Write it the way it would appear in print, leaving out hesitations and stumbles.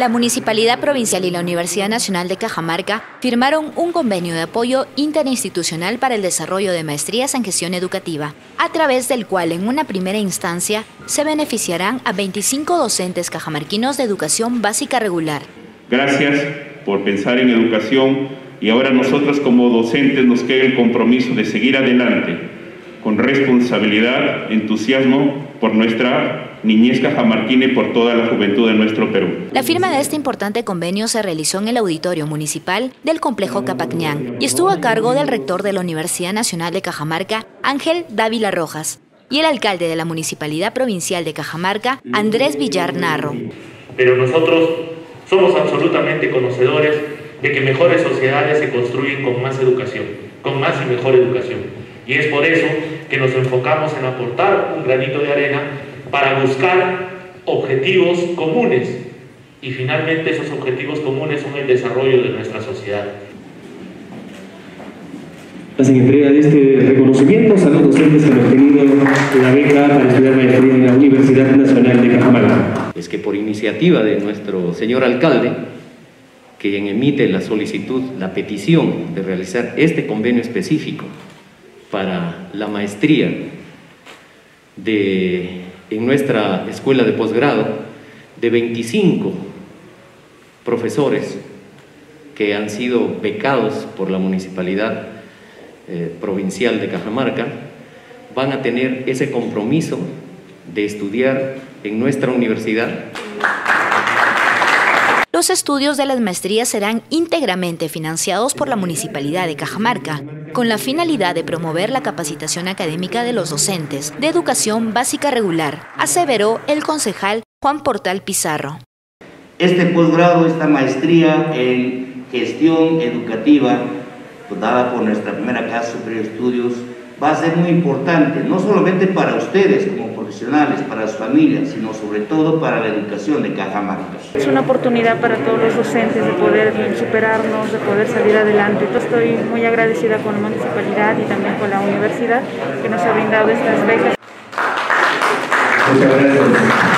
La Municipalidad Provincial y la Universidad Nacional de Cajamarca firmaron un convenio de apoyo interinstitucional para el desarrollo de maestrías en gestión educativa, a través del cual en una primera instancia se beneficiarán a 25 docentes cajamarquinos de educación básica regular. Gracias por pensar en educación y ahora nosotros como docentes nos queda el compromiso de seguir adelante con responsabilidad, entusiasmo por nuestra niñez cajamarquina y por toda la juventud de nuestro Perú. La firma de este importante convenio se realizó en el auditorio municipal del complejo Capacñán y estuvo a cargo del rector de la Universidad Nacional de Cajamarca, Ángel Dávila Rojas, y el alcalde de la Municipalidad Provincial de Cajamarca, Andrés Villar Narro. Pero nosotros somos absolutamente conocedores de que mejores sociedades se construyen con más educación, con más y mejor educación. Y es por eso que nos enfocamos en aportar un granito de arena para buscar objetivos comunes. Y finalmente esos objetivos comunes son el desarrollo de nuestra sociedad. Hacen entrega de este reconocimiento a los docentes que han obtenido la beca para estudiar maestría en la Universidad Nacional de Cajamarca. Es que por iniciativa de nuestro señor alcalde, quien emite la solicitud, la petición de realizar este convenio específico para la maestría en nuestra escuela de posgrado, de 25 profesores que han sido becados por la Municipalidad Provincial de Cajamarca, van a tener ese compromiso de estudiar en nuestra universidad. Los estudios de las maestrías serán íntegramente financiados por la Municipalidad de Cajamarca, con la finalidad de promover la capacitación académica de los docentes de educación básica regular, aseveró el concejal Juan Portal Pizarro. Este posgrado, esta maestría en gestión educativa, dada por nuestra primera Casa Superior de Estudios, va a ser muy importante, no solamente para ustedes como profesionales, para sus familias, sino sobre todo para la educación de Cajamarca. Es una oportunidad para todos los docentes de poder superarnos, de poder salir adelante. Yo estoy muy agradecida con la municipalidad y también con la universidad que nos ha brindado estas becas. Muchas gracias.